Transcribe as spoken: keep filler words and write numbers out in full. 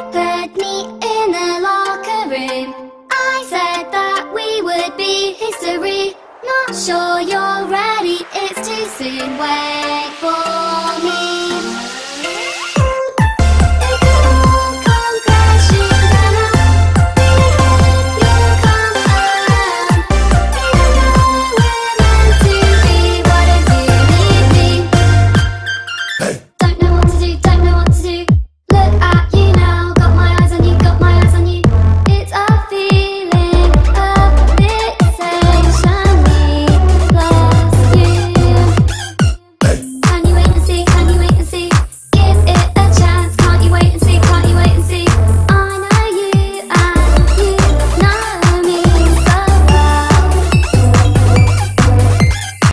Put me in the locker room. I said that we would be history. Not sure you're ready, it's too soon. Wait for me.